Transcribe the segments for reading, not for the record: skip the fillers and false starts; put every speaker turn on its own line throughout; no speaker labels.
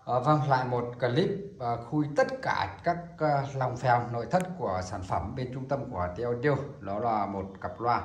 Vâng, lại một clip khui tất cả các lòng phèo nội thất của sản phẩm bên trung tâm của TI Audio. Đó là một cặp loa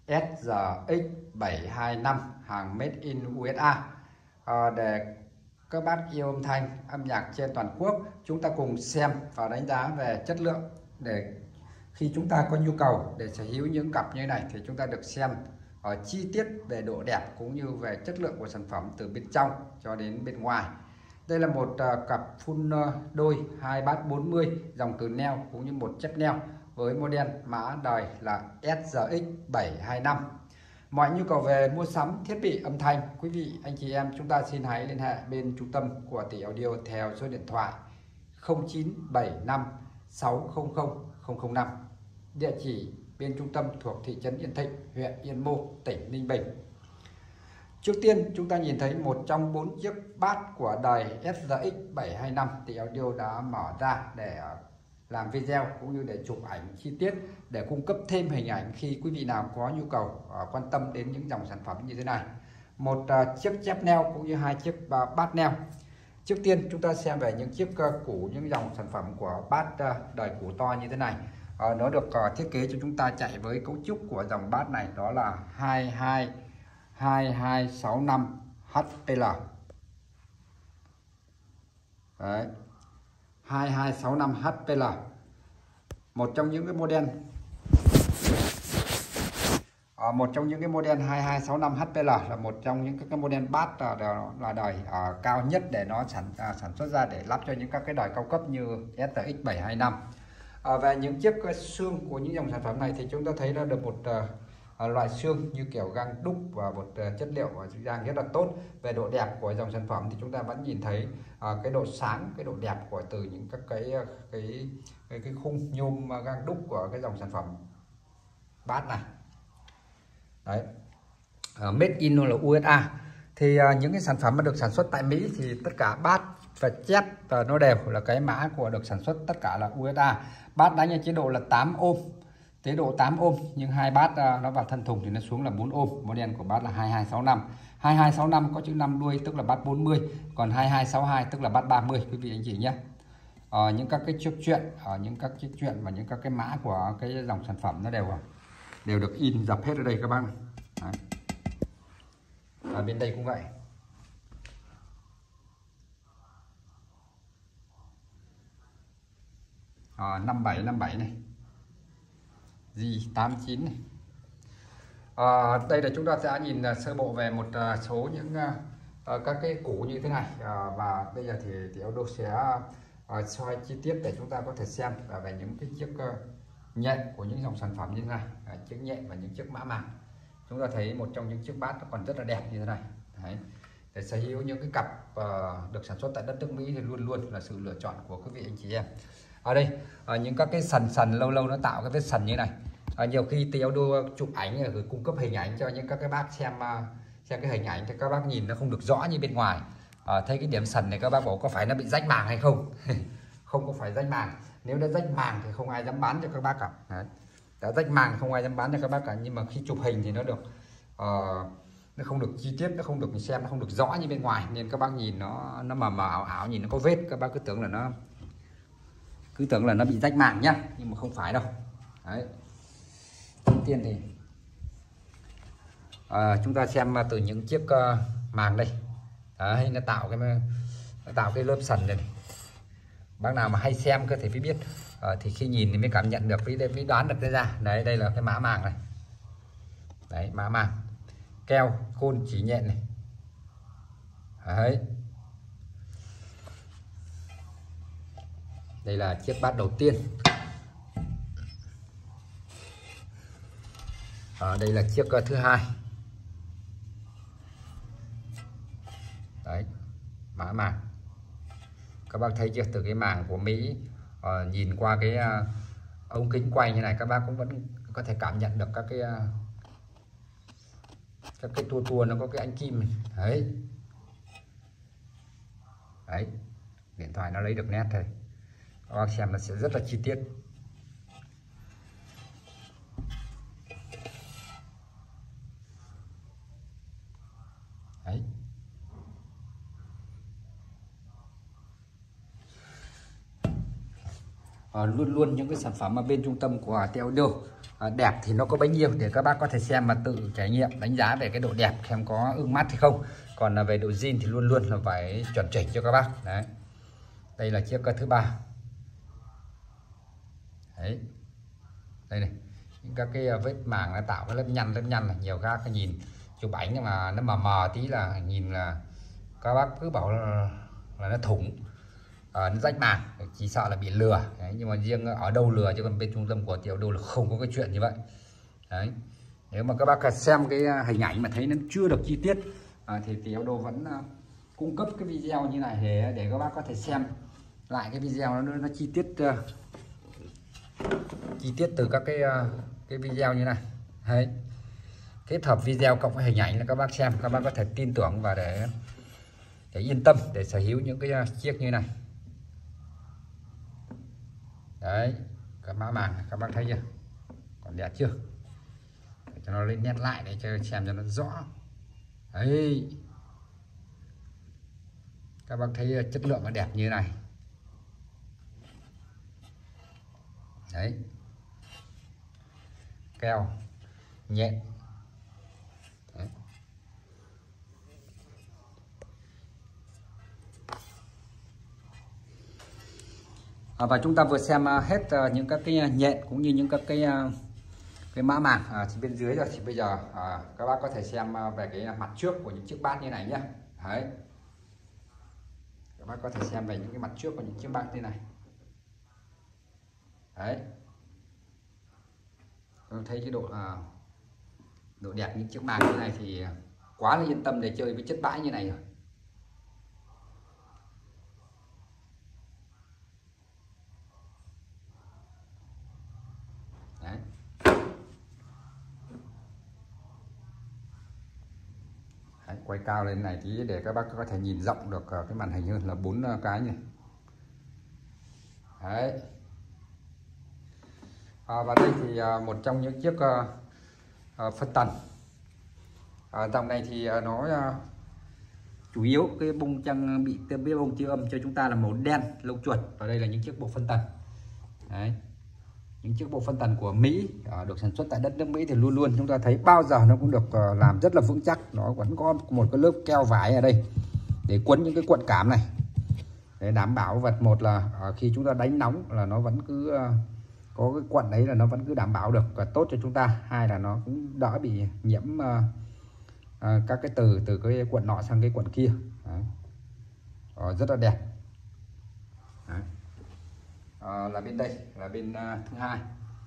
SRX725 hàng Made in USA. Để các bác yêu âm thanh, âm nhạc trên toàn quốc, chúng ta cùng xem và đánh giá về chất lượng, để khi chúng ta có nhu cầu để sở hữu những cặp như thế này thì chúng ta được xem chi tiết về độ đẹp cũng như về chất lượng của sản phẩm từ bên trong cho đến bên ngoài. Đây là một cặp full đôi 2 bát 40 dòng từ neo cũng như một chất neo với model mã đời là SRX725. Mọi nhu cầu về mua sắm thiết bị âm thanh, quý vị anh chị em chúng ta xin hãy liên hệ bên trung tâm của TI Audio theo số điện thoại 0975 600 005. Địa chỉ bên trung tâm thuộc thị trấn Yên Thịnh, huyện Yên Mô, tỉnh Ninh Bình. Trước tiên chúng ta nhìn thấy một trong 4 chiếc bát của đời SRX725 TI Audio đã mở ra để làm video cũng như để chụp ảnh chi tiết để cung cấp thêm hình ảnh khi quý vị nào có nhu cầu quan tâm đến những dòng sản phẩm như thế này. Một chiếc chép neo cũng như 2 chiếc bát neo. Trước tiên chúng ta xem về những chiếc củ, những dòng sản phẩm của bát đời củ to như thế này. Nó được thiết kế cho chúng ta chạy với cấu trúc của dòng bát này, đó là 2265 HPL. Đấy, 2265 HPL. Một trong những cái model 2265 HPL là một trong những cái model bát là đời cao nhất để nó sản xuất ra để lắp cho những các cái đời cao cấp như SRX725. Về những chiếc xương của những dòng sản phẩm này thì chúng ta thấy là được một loại xương như kiểu gang đúc và một chất liệu gang rất là tốt. Về độ đẹp của dòng sản phẩm thì chúng ta vẫn nhìn thấy cái độ sáng, cái độ đẹp của từ những các cái khung nhôm gang đúc của cái dòng sản phẩm bát này. Đấy, Made in là USA. Thì những cái sản phẩm mà được sản xuất tại Mỹ thì tất cả bát và chép và nó đều là cái mã của được sản xuất tất cả là USA. Bát đánh ở chế độ là 8 ohm, chế độ 8 ohm, nhưng hai bát nó vào thân thùng thì nó xuống là 4 ohm. Model của bát là 2265. 2265 có chữ 5 đuôi tức là bát 40, còn 2262 tức là bát 30 quý vị anh chị nhé. Những các cái chiếc chuyện, những các chiếc chuyện và những các cái mã của cái dòng sản phẩm nó đều được in dập hết ở đây các bác này. Đấy. Ở bên đây cũng vậy. À, 5757 này, G89 này. Đây là chúng ta sẽ nhìn sơ bộ về một số những các cái củ như thế này, và bây giờ thì Audio sẽ soi chi tiết để chúng ta có thể xem về những cái chiếc nhện của những dòng sản phẩm như thế này, chiếc nhện và những chiếc mã màng. Chúng ta thấy một trong những chiếc bát nó còn rất là đẹp như thế này. Đấy. Để sở hữu những cái cặp được sản xuất tại đất nước Mỹ thì luôn luôn là sự lựa chọn của quý vị anh chị em. Ở đây những các cái sần lâu lâu nó tạo cái vết sần như này. Nhiều khi TI Audio chụp ảnh rồi cung cấp hình ảnh cho những các cái bác xem cái hình ảnh thì các bác nhìn nó không được rõ như bên ngoài. Thấy cái điểm sần này các bác bảo có phải nó bị rách màng hay không? Không có phải rách màng. Nếu đã rách màng thì không ai dám bán cho các bác cả. Đấy. Đã rách màng không ai dám bán cho các bác cả, nhưng mà khi chụp hình thì nó được nó không được chi tiết, nó không được xem, nó không được rõ như bên ngoài, nên các bác nhìn nó mờ ảo, nhìn nó có vết, các bác cứ tưởng là nó bị rách màng nhá, nhưng mà không phải đâu. Đấy. Đầu tiên thì chúng ta xem từ những chiếc màng đây. Đấy, nó tạo cái lớp sần này. Bác nào mà hay xem cơ thì phải biết, thì khi nhìn thì mới cảm nhận được, mới đoán được cái ra. Đấy, đây là cái mã màng này. Đấy, mã màng keo khôn chỉ nhện này. Đấy. Đây là chiếc bát đầu tiên. Đây là chiếc thứ hai. Đấy, mã màng. Các bác thấy chưa, từ cái màng của Mỹ nhìn qua cái ống kính quay như này, các bác cũng vẫn có thể cảm nhận được các cái tua nó có cái ánh kim này. Đấy. Đấy, điện thoại nó lấy được nét thôi, các bác xem nó sẽ rất là chi tiết. Đấy. luôn luôn những cái sản phẩm ở bên trung tâm của Teodo đẹp thì nó có bấy nhiêu để các bác có thể xem mà tự trải nghiệm đánh giá về cái độ đẹp xem có ưng mắt hay không. Còn là về độ zin thì luôn luôn là phải chuẩn chỉnh cho các bác. Đấy, đây là chiếc thứ 3. Đấy, đây này, những các cái vết màng nó tạo cái lớp nhăn là nhiều các cái nhìn chụp ảnh mà nó mờ tí là nhìn là các bác cứ bảo là nó thủng, nó rách màng, chỉ sợ là bị lừa. Đấy, nhưng mà riêng ở đâu lừa, chứ còn bên trung tâm của Teodo là không có cái chuyện như vậy. Đấy, nếu mà các bác xem cái hình ảnh mà thấy nó chưa được chi tiết thì Teodo vẫn cung cấp cái video như này để các bác có thể xem lại cái video nó chi tiết từ các cái video như này. Đấy, kết hợp video cộng với hình ảnh là các bác xem, các bác có thể tin tưởng và để yên tâm để sở hữu những cái chiếc như này. Đấy, các mã màng các bác thấy chưa, còn đẹp chưa, để cho nó lên nét lại để cho xem cho nó rõ. Đấy, các bác thấy chất lượng nó đẹp như này. Đấy, keo nhện. Đấy. Và chúng ta vừa xem hết những các cái nhện cũng như những các cái mã màng thì bên dưới rồi. Thì bây giờ các bác có thể xem về cái mặt trước của những chiếc bát như này nhé. Đấy, các bác có thể xem về những cái mặt trước của những chiếc bát như này. Đấy, thấy cái độ đẹp những chiếc màng như này thì quá là yên tâm để chơi với chất bãi như này rồi. Đấy, đấy, quay cao lên này tí để các bác có thể nhìn rộng được cái màn hình hơn là 4 cái này. Đấy, và đây thì một trong những chiếc phân tần. Dòng này thì nó chủ yếu cái bông trang bị cái bông tiêu âm cho chúng ta là màu đen lông chuột, và đây là những chiếc bộ phân tần. Đấy, những chiếc bộ phân tần của Mỹ được sản xuất tại đất nước Mỹ thì luôn luôn chúng ta thấy bao giờ nó cũng được làm rất là vững chắc. Nó vẫn có một cái lớp keo vải ở đây để quấn những cái cuộn cảm này để đảm bảo vật một là khi chúng ta đánh nóng là nó vẫn cứ có cái cuộn đấy là nó vẫn cứ đảm bảo được và tốt cho chúng ta. Hai là nó cũng đỡ bị nhiễm các cái từ cái cuộn nọ sang cái cuộn kia. Đấy, rất là đẹp. Đấy, là bên đây là bên thứ 2.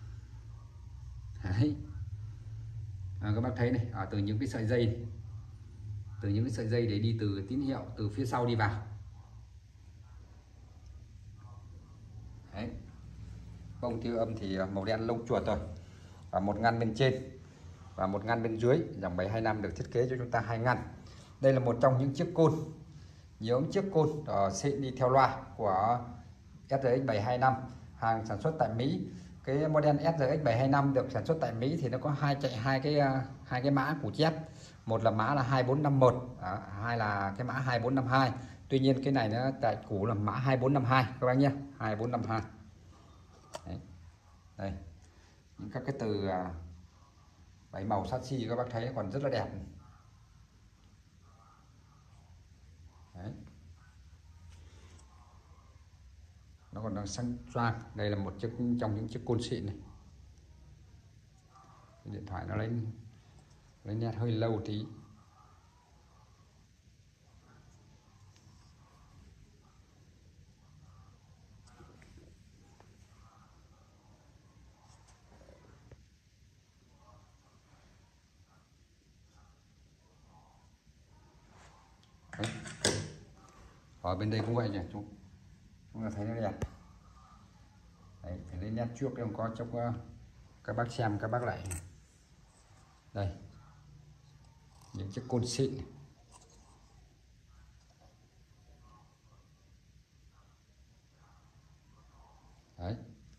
Đấy, các bác thấy này, từ những cái sợi dây này, từ những cái sợi dây để đi từ tín hiệu từ phía sau đi vào. Đấy, bông tiêu âm thì màu đen lông chuột rồi, và một ngăn bên trên và một ngăn bên dưới. Dòng 725 được thiết kế cho chúng ta 2 ngăn. Đây là một trong những chiếc côn, những chiếc côn xịn đi theo loa của SRX 725, hàng sản xuất tại Mỹ. Cái model SRX 725 được sản xuất tại Mỹ thì nó có hai cái mã củ chép. Một là mã là 2451, hai là cái mã 2452. Tuy nhiên cái này nó tại củ là mã 2452 các bác nhé, 2452. Đấy, đây những các cái từ 7 màu sashi các bác thấy còn rất là đẹp. Đấy, nó còn đang sang choang. Đây là một chiếc trong những chiếc côn xịn này. Cái điện thoại nó lấy nét hơi lâu tí. Đấy, ở bên đây cũng vậy nhỉ, chúng ta thấy nó đẹp. Đấy, phải lên nét trước không có trong các bác xem các bác lại. Đây những chiếc côn xịn. Đấy,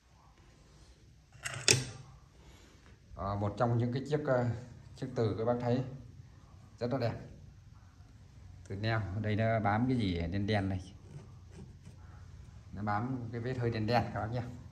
một trong những cái chiếc từ các bác thấy rất là đẹp. Từ neo ở đây nó bám cái gì đen đen này, nó bám cái vết hơi đen đen các bác nhé.